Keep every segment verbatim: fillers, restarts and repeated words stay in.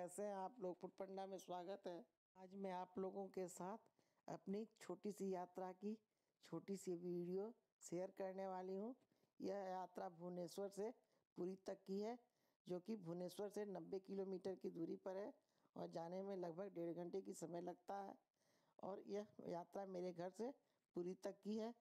कैसे हैं आप लोग। फुटपंडा में स्वागत है। आज मैं आप लोगों के साथ अपनी छोटी सी यात्रा की छोटी सी वीडियो शेयर करने वाली हूँ। यह यात्रा भुवनेश्वर से पुरी तक की है, जो कि भुवनेश्वर से नब्बे किलोमीटर की दूरी पर है और जाने में लगभग डेढ़ घंटे की समय लगता है। और यह यात्रा मेरे घर से पुरी तक की है।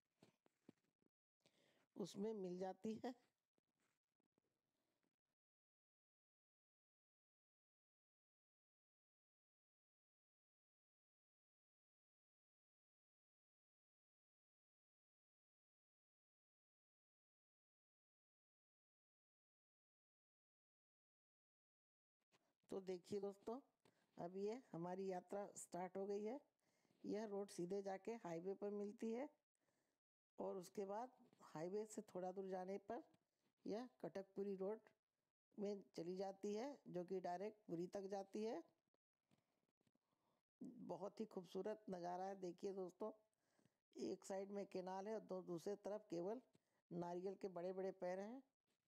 उसमें मिल जाती है तो देखिए दोस्तों, अब ये हमारी यात्रा स्टार्ट हो गई है। यह रोड सीधे जाके हाईवे पर मिलती है और उसके बाद हाईवे से थोड़ा दूर जाने पर यह कटकपुरी रोड में चली जाती है, जो कि डायरेक्ट पुरी तक जाती है। बहुत ही खूबसूरत नज़ारा है। देखिए दोस्तों, एक साइड में केनाल है और दो दूसरे तरफ केवल नारियल के बड़े बड़े पेड़ हैं।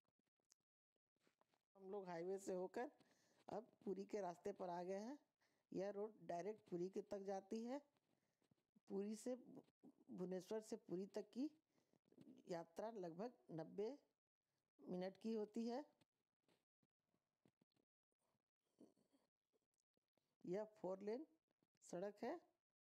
हम लोग हाईवे से होकर अब पुरी के रास्ते पर आ गए हैं। यह रोड डायरेक्ट पुरी के तक जाती है। पुरी से भुवनेश्वर से पुरी तक की यात्रा लगभग नब्बे मिनट की होती है। यह फोर लेन सड़क है।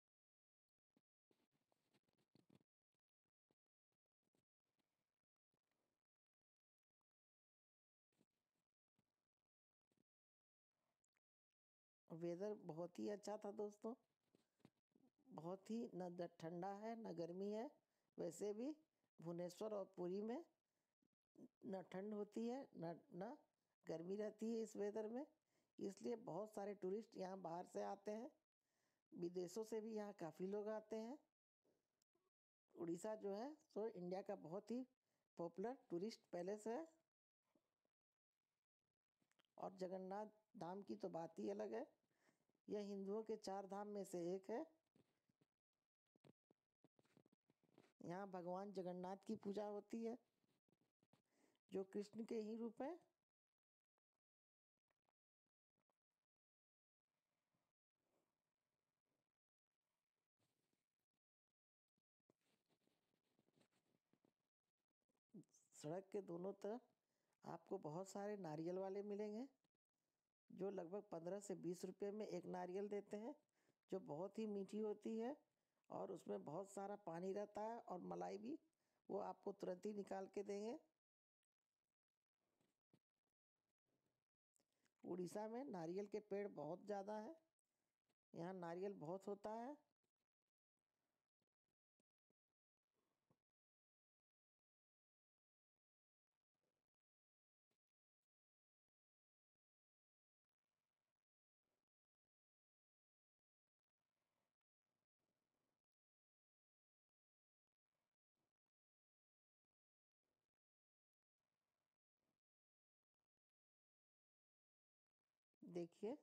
वेदर बहुत ही अच्छा था दोस्तों। बहुत ही न ठंडा है न गर्मी है। वैसे भी भुवनेश्वर और पुरी में न ठंड होती है न न गर्मी रहती है इस वेदर में। इसलिए बहुत सारे टूरिस्ट यहाँ बाहर से आते हैं। विदेशों से भी यहाँ काफ़ी लोग आते हैं। उड़ीसा जो है सो इंडिया का बहुत ही पॉपुलर टूरिस्ट पैलेस है। और जगन्नाथ धाम की तो बात ही अलग है। यह हिंदुओं के चार धाम में से एक है। यहाँ भगवान जगन्नाथ की पूजा होती है, जो कृष्ण के ही रूप है। सड़क के दोनों तरफ आपको बहुत सारे नारियल वाले मिलेंगे, जो लगभग पंद्रह से बीस रुपए में एक नारियल देते हैं, जो बहुत ही मीठी होती है और उसमें बहुत सारा पानी रहता है और मलाई भी वो आपको तुरंत ही निकाल के देंगे। उड़ीसा में नारियल के पेड़ बहुत ज़्यादा है। यहाँ नारियल बहुत होता है। देखिए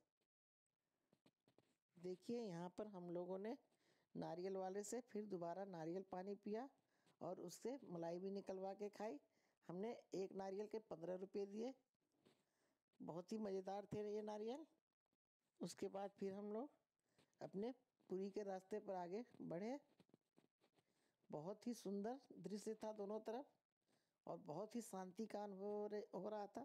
देखिए यहाँ पर हम लोगों ने नारियल वाले से फिर दोबारा नारियल पानी पिया और उससे मलाई भी निकलवा के खाई। हमने एक नारियल के पंद्रह रुपये दिए। बहुत ही मज़ेदार थे ये नारियल। उसके बाद फिर हम लोग अपने पुरी के रास्ते पर आगे बढ़े। बहुत ही सुंदर दृश्य था दोनों तरफ और बहुत ही शांति का अनुभव हो रहा था।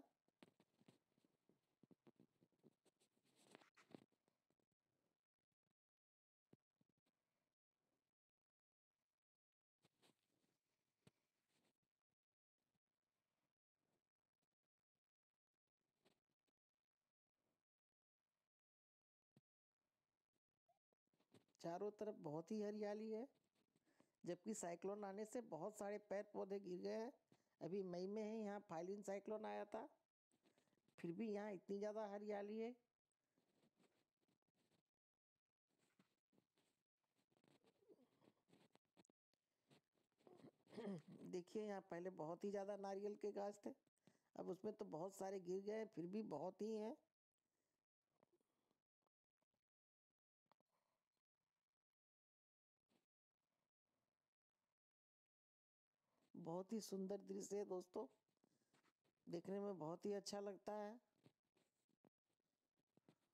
चारों तरफ बहुत ही हरियाली है, जबकि साइक्लोन आने से बहुत सारे पेड़ पौधे गिर गए हैं। अभी मई में ही यहाँ फाइलिन साइक्लोन आया था, फिर भी यहाँ इतनी ज़्यादा हरियाली है। देखिए यहाँ पहले बहुत ही ज़्यादा नारियल के गाछ थे, अब उसमें तो बहुत सारे गिर गए, फिर भी बहुत ही हैं। बहुत ही सुंदर दृश्य है दोस्तों, देखने में बहुत ही अच्छा लगता है।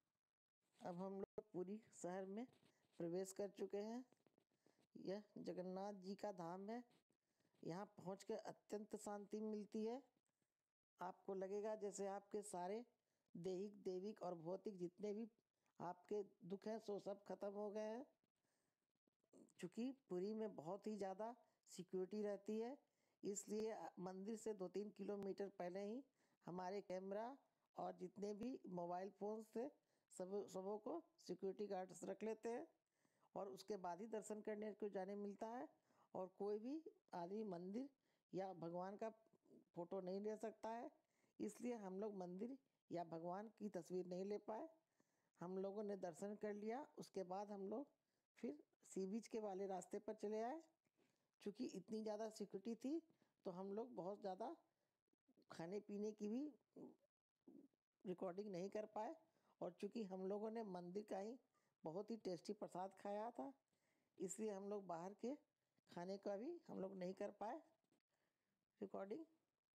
अब हम लोग पुरी शहर में प्रवेश कर चुके हैं। यह जगन्नाथ जी का धाम है। यहाँ पहुँचकर अत्यंत शांति मिलती है। आपको लगेगा जैसे आपके सारे दैहिक दैविक और भौतिक जितने भी आपके दुख हैं सो सब खत्म हो गए हैं। चूँकि पुरी में बहुत ही ज़्यादा सिक्योरिटी रहती है, इसलिए मंदिर से दो तीन किलोमीटर पहले ही हमारे कैमरा और जितने भी मोबाइल फ़ोन्स थे सब सबों को सिक्योरिटी गार्ड्स रख लेते हैं और उसके बाद ही दर्शन करने को जाने मिलता है। और कोई भी आदमी मंदिर या भगवान का फ़ोटो नहीं ले सकता है, इसलिए हम लोग मंदिर या भगवान की तस्वीर नहीं ले पाए। हम लोगों ने दर्शन कर लिया, उसके बाद हम लोग फिर सी बीच के वाले रास्ते पर चले आए। चूँकि इतनी ज़्यादा सिक्योरिटी थी तो हम लोग बहुत ज़्यादा खाने पीने की भी रिकॉर्डिंग नहीं कर पाए। और चूँकि हम लोगों ने मंदिर का ही बहुत ही टेस्टी प्रसाद खाया था, इसलिए हम लोग बाहर के खाने का भी हम लोग नहीं कर पाए रिकॉर्डिंग।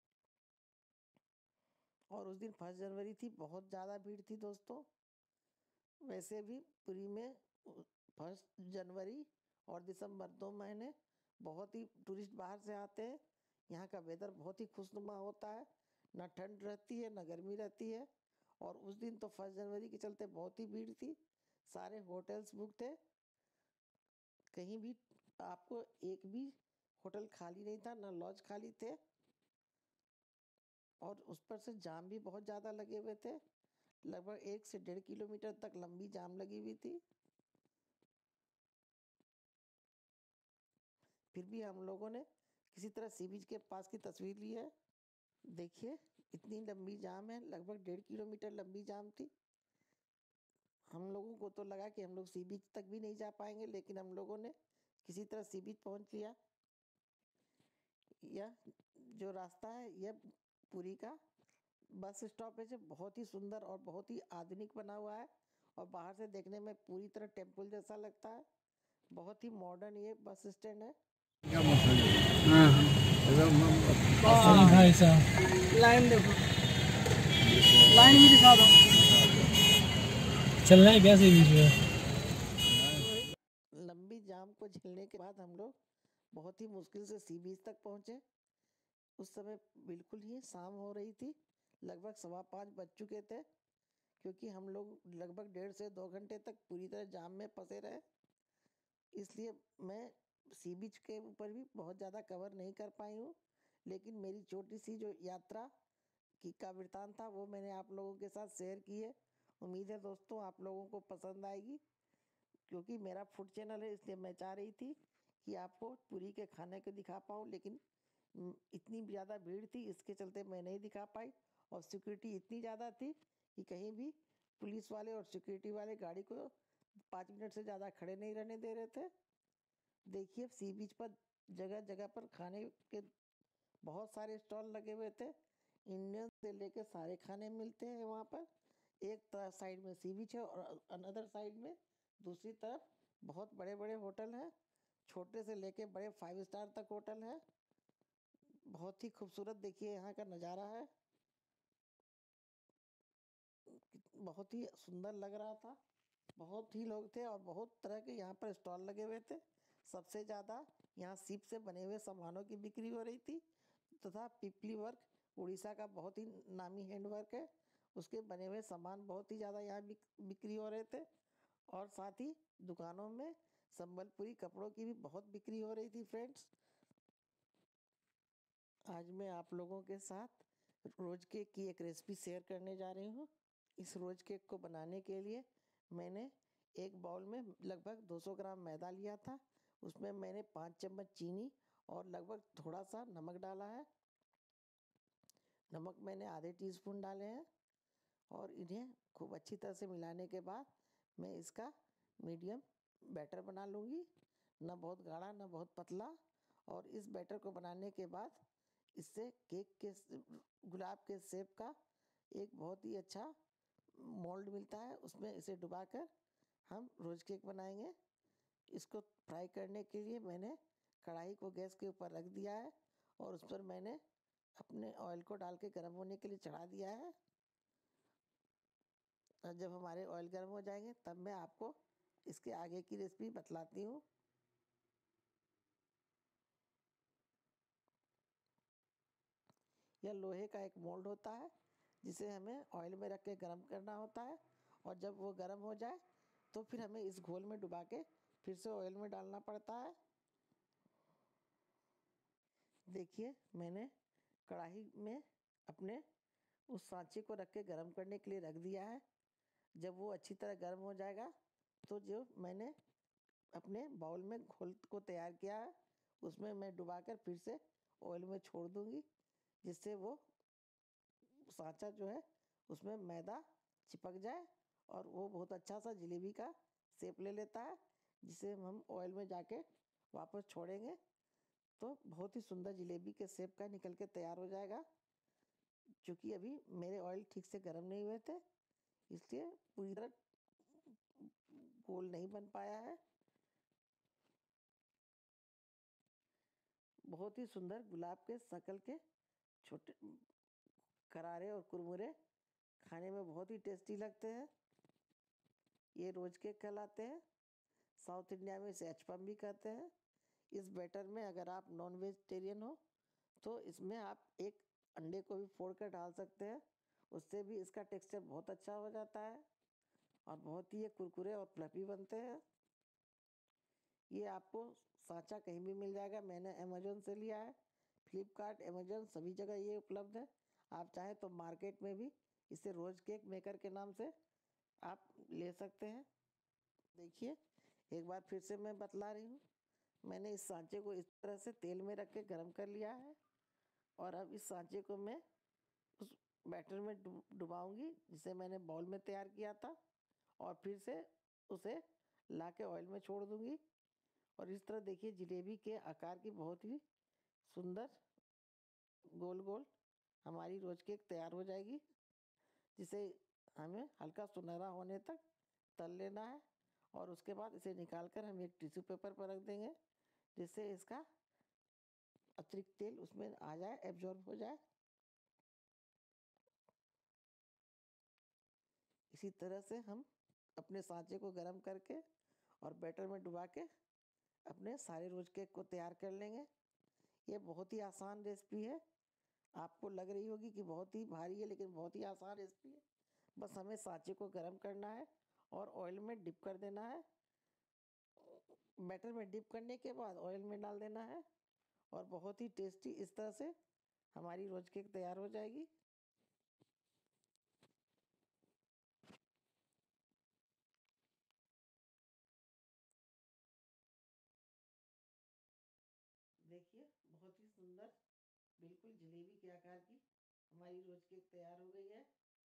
और उस दिन फर्स्ट जनवरी थी, बहुत ज़्यादा भीड़ थी दोस्तों। वैसे भी पुरी में फर्स्ट जनवरी और दिसंबर दो महीने बहुत ही टूरिस्ट बाहर से आते हैं। यहाँ का वेदर बहुत ही खुशनुमा होता है, ना ठंड रहती है ना गर्मी रहती है। और उस दिन तो फर्स्ट जनवरी के चलते बहुत ही भीड़ थी, सारे होटल्स बुक थे, कहीं भी आपको एक भी होटल खाली नहीं था, ना लॉज खाली थे। और उस पर से जाम भी बहुत ज़्यादा लगे हुए थे, लगभग एक से डेढ़ किलोमीटर तक लंबी जाम लगी हुई थी। फिर भी हम लोगों ने किसी तरह सी बीच के पास की तस्वीर ली है। देखिए इतनी लंबी जाम है, लगभग डेढ़ किलोमीटर लंबी जाम थी। हम लोगों को तो लगा कि हम लोग सी बीच तक भी नहीं जा पाएंगे, लेकिन हम लोगों ने किसी तरह सी बीच पहुंच लिया। यह जो रास्ता है यह पुरी का बस स्टॉपेज है, बहुत ही सुंदर और बहुत ही आधुनिक बना हुआ है और बाहर से देखने में पूरी तरह टेम्पल जैसा लगता है। बहुत ही मॉडर्न ये बस स्टैंड है। भाई साहब लाइन देखो, लाइन भी दिखा दो। चलना है कैसे बीच में? लंबी जाम को झेलने के बाद हम लोग बहुत ही मुश्किल से सी बीच तक पहुंचे। उस समय बिल्कुल ही शाम हो रही थी, लगभग सवा पाँच बज चुके थे, क्योंकि हम लोग लगभग डेढ़ से दो घंटे तक पूरी तरह जाम में फंसे रहे। इसलिए मैं सी बीच के ऊपर भी बहुत ज़्यादा कवर नहीं कर पाई हूँ, लेकिन मेरी छोटी सी जो यात्रा की का वृतांत था वो मैंने आप लोगों के साथ शेयर की है। उम्मीद है दोस्तों आप लोगों को पसंद आएगी, क्योंकि मेरा फूड चैनल है, इसलिए मैं चाह रही थी कि आपको पुरी के खाने को दिखा पाऊँ, लेकिन इतनी ज़्यादा भीड़ थी इसके चलते मैं नहीं दिखा पाई। और सिक्योरिटी इतनी ज़्यादा थी कि कहीं भी पुलिस वाले और सिक्योरिटी वाले गाड़ी को पाँच मिनट से ज़्यादा खड़े नहीं रहने दे रहे थे। देखिए सी बीच पर जगह जगह पर खाने के बहुत सारे स्टॉल लगे हुए थे, इंडियन से लेके सारे खाने मिलते हैं वहाँ पर। एक साइड में सी बीच है और अनदर साइड में दूसरी तरफ बहुत बड़े बड़े होटल हैं, छोटे से लेके बड़े फाइव स्टार तक होटल है। बहुत ही खूबसूरत देखिए यहाँ का नज़ारा है, बहुत ही सुंदर लग रहा था। बहुत ही लोग थे और बहुत तरह के यहाँ पर स्टॉल लगे हुए थे। सबसे ज़्यादा यहाँ सीप से बने हुए सामानों की बिक्री हो रही थी, तथा पिपली वर्क उड़ीसा का बहुत ही नामी हैंड वर्क है, उसके बने हुए सामान बहुत ही ज़्यादा यहाँ बिक, बिक्री हो रहे थे। और साथ ही दुकानों में संबलपुरी कपड़ों की भी बहुत बिक्री हो रही थी। फ्रेंड्स, आज मैं आप लोगों के साथ रोज केक की एक रेसिपी शेयर करने जा रही हूँ। इस रोज केक को बनाने के लिए मैंने एक बाउल में लगभग दो सौ ग्राम मैदा लिया था, उसमें मैंने पाँच चम्मच चीनी और लगभग थोड़ा सा नमक डाला है। नमक मैंने आधे टीस्पून डाले हैं और इन्हें खूब अच्छी तरह से मिलाने के बाद मैं इसका मीडियम बैटर बना लूँगी, ना बहुत गाढ़ा ना बहुत पतला। और इस बैटर को बनाने के बाद इससे केक के गुलाब के शेप का एक बहुत ही अच्छा मोल्ड मिलता है, उसमें इसे डुबाकर हम रोज केक बनाएंगे। इसको फ्राई करने के लिए मैंने कढ़ाई को गैस के ऊपर रख दिया है और उस पर मैंने अपने ऑयल को डाल के गर्म होने के लिए चढ़ा दिया है। और जब हमारे ऑयल गर्म हो जाएंगे तब मैं आपको इसके आगे की रेसिपी बतलाती हूँ। यह लोहे का एक मोल्ड होता है जिसे हमें ऑयल में रख के गर्म करना होता है, और जब वो गर्म हो जाए तो फिर हमें इस घोल में डुबा के फिर से ऑयल में डालना पड़ता है। देखिए, मैंने कढ़ाई में अपने उस सांचे को रख के गर्म करने के लिए रख दिया है। जब वो अच्छी तरह गर्म हो जाएगा तो जो मैंने अपने बाउल में घोल को तैयार किया है उसमें मैं डुबाकर फिर से ऑयल में छोड़ दूंगी, जिससे वो सांचा जो है उसमें मैदा चिपक जाए और वो बहुत अच्छा सा जलेबी का शेप ले लेता है, जिसे हम ऑयल में जाके वापस छोड़ेंगे तो बहुत ही सुंदर जलेबी के शेप का निकल के तैयार हो जाएगा। क्योंकि अभी मेरे ऑयल ठीक से गर्म नहीं हुए थे, इसलिए पूरी तरह गोल नहीं बन पाया है। बहुत ही सुंदर गुलाब के शक्ल के छोटे करारे और कुरमुरे खाने में बहुत ही टेस्टी लगते हैं। ये रोज केक कहलाते हैं। साउथ इंडिया में इसे अचपम भी कहते हैं। इस बैटर में अगर आप नॉन वेजिटेरियन हो तो इसमें आप एक अंडे को भी फोड़ कर डाल सकते हैं, उससे भी इसका टेक्सचर बहुत अच्छा हो जाता है और बहुत ही ये कुरकुरे और फ्लफी बनते हैं। ये आपको सांचा कहीं भी मिल जाएगा। मैंने अमेजोन से लिया है, फ्लिपकार्ट, अमेजोन सभी जगह ये उपलब्ध है। आप चाहें तो मार्केट में भी इसे रोज केक मेकर के नाम से आप ले सकते हैं। देखिए, एक बार फिर से मैं बतला रही हूँ। मैंने इस सांचे को इस तरह से तेल में रख के गर्म कर लिया है और अब इस सांचे को मैं उस बैटर में डुबाऊंगी जिसे मैंने बाउल में तैयार किया था, और फिर से उसे ला के ऑयल में छोड़ दूंगी। और इस तरह देखिए, जलेबी के आकार की बहुत ही सुंदर गोल गोल हमारी रोज केक तैयार हो जाएगी, जिसे हमें हल्का सुनहरा होने तक तल लेना है। और उसके बाद इसे निकालकर हम एक टिश्यू पेपर पर रख देंगे, जिससे इसका अतिरिक्त तेल उसमें आ जाए, एब्जॉर्ब हो जाए। इसी तरह से हम अपने सांचे को गर्म करके और बैटर में डुबा के अपने सारे रोज केक को तैयार कर लेंगे। ये बहुत ही आसान रेसिपी है। आपको लग रही होगी कि बहुत ही भारी है, लेकिन बहुत ही आसान रेसिपी है। बस हमें सांचे को गर्म करना है और ऑयल में डिप कर देना है। बैटर में डिप करने के बाद ऑयल में डाल देना है और बहुत ही टेस्टी इस तरह से हमारी रोज केक तैयार हो जाएगी। देखिए, बहुत ही सुंदर बिल्कुल जलेबी के आकार की हमारी रोज केक तैयार हो गई है।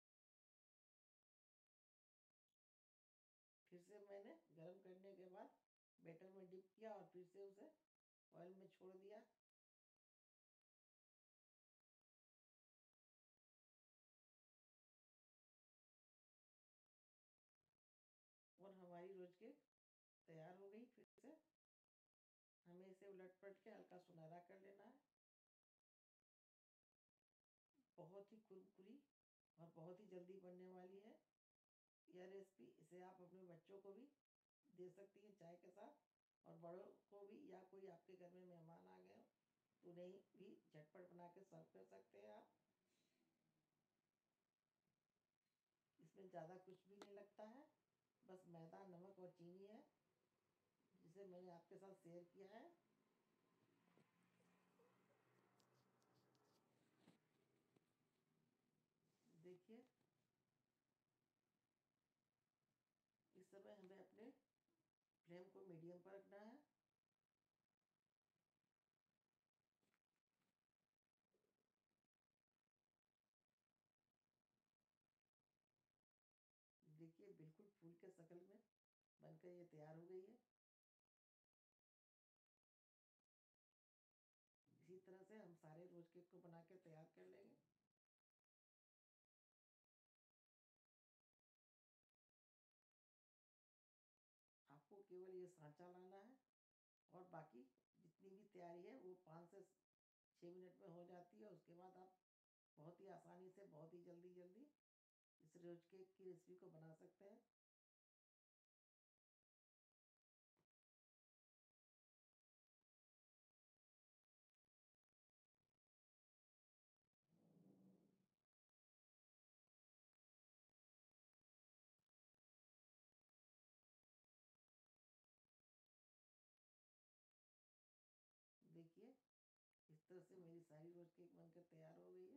फिर से मैंने गर्म करने के बाद बैटर में डिप किया और फिर से उसे ऑयल में छोड़ दिया। और हमारी रोज केक तैयार हो गई। फिर से हमें इसे उलट पलट के हल्का सुनहरा कर लेना है। बहुत ही कुरकुरी और बहुत ही जल्दी बनने वाली है यह रेसिपी। इसे आप अपने बच्चों को भी दे सकती हैं चाय के साथ, और बड़ों को भी, या कोई आपके घर में मेहमान आ गए हो तो उन्हें भी झटपट बना के सर्व कर सकते हैं आप। इसमें ज़्यादा कुछ भी नहीं लगता है, बस मैदा, नमक और चीनी है, जिसे मैंने आपके साथ शेयर किया है। देखिए, इस समय हमें अपने फ्लेम को मीडियम पर रखना है। देखिए, बिल्कुल फूल के शक्ल में बनकर ये तैयार हो गई है। इसी तरह से हम सारे रोज केक को बना के तैयार कर लेंगे। आपको केवल ये सांचा लाना है और बाकी जितनी भी तैयारी है वो पाँच से छः मिनट में हो जाती है। उसके बाद आप बहुत ही आसानी से, बहुत ही जल्दी जल्दी इस रोज केक की रेसिपी को बना सकते हैं। देखिए इस तरह से मेरी सारी रोज केक बनकर तैयार हो गई है।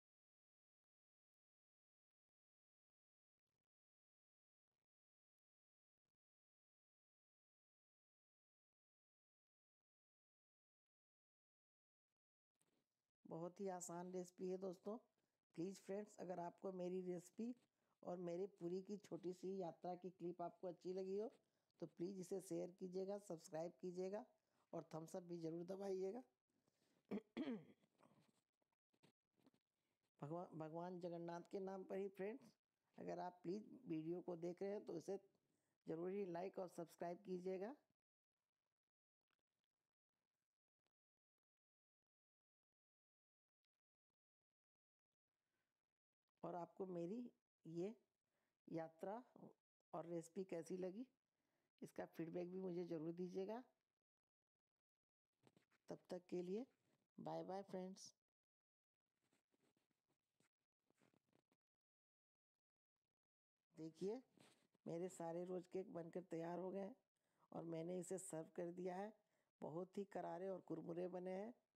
बहुत ही आसान रेसिपी है दोस्तों। प्लीज़ फ्रेंड्स, अगर आपको मेरी रेसिपी और मेरी पूरी की छोटी सी यात्रा की क्लिप आपको अच्छी लगी हो तो प्लीज़ इसे शेयर कीजिएगा, सब्सक्राइब कीजिएगा और थम्स अप भी ज़रूर दबाइएगा। भगवान भगवान जगन्नाथ के नाम पर ही फ्रेंड्स, अगर आप प्लीज़ वीडियो को देख रहे हैं तो इसे ज़रूर ही लाइक और सब्सक्राइब कीजिएगा। और आपको मेरी ये यात्रा और रेसिपी कैसी लगी इसका फीडबैक भी मुझे ज़रूर दीजिएगा। तब तक के लिए बाय बाय फ्रेंड्स। देखिए मेरे सारे रोज केक बनकर तैयार हो गए हैं और मैंने इसे सर्व कर दिया है। बहुत ही करारे और कुरमुरे बने हैं।